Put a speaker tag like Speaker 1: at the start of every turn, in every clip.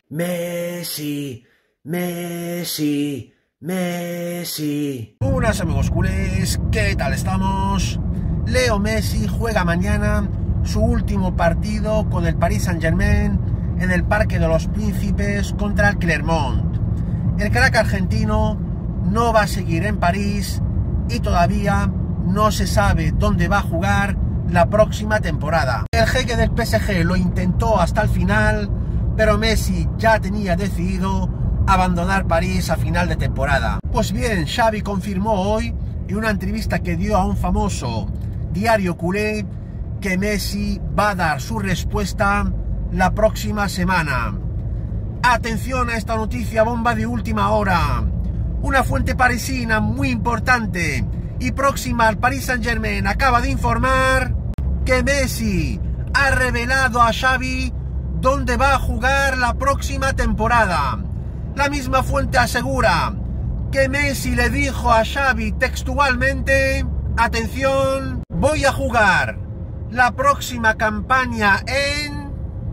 Speaker 1: Messi, Messi, Messi.
Speaker 2: Buenas amigos culés, ¿qué tal estamos? Leo Messi juega mañana su último partido con el Paris Saint-Germain en el Parque de los Príncipes contra el Clermont. El crack argentino no va a seguir en París y todavía no se sabe dónde va a jugar la próxima temporada. El jeque del PSG lo intentó hasta el final, pero Messi ya tenía decidido abandonar París a final de temporada. Pues bien, Xavi confirmó hoy en una entrevista que dio a un famoso diario culé que Messi va a dar su respuesta la próxima semana. Atención a esta noticia bomba de última hora. Una fuente parisina muy importante y próxima al Paris Saint-Germain acaba de informar que Messi ha revelado a Xavi dónde va a jugar la próxima temporada. La misma fuente asegura que Messi le dijo a Xavi textualmente: atención, voy a jugar la próxima campaña en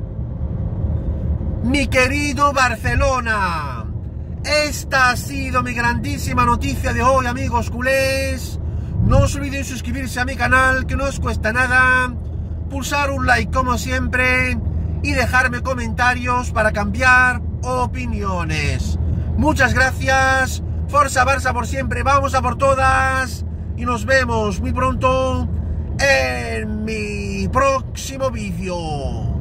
Speaker 2: mi querido Barcelona. Esta ha sido mi grandísima noticia de hoy, amigos culés. No os olvidéis suscribirse a mi canal, que no os cuesta nada, pulsar un like como siempre y dejarme comentarios para cambiar opiniones. Muchas gracias. Forza Barça por siempre, vamos a por todas y nos vemos muy pronto en mi próximo vídeo.